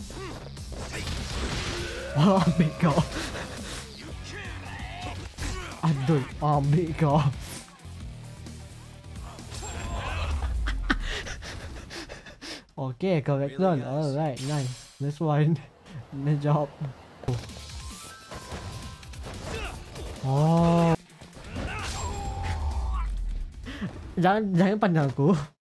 Ambil kau. Aduh, ambil kau. Okay, correct one. Alright, nice. This one. Nice job. Oh. Jangan pandang aku.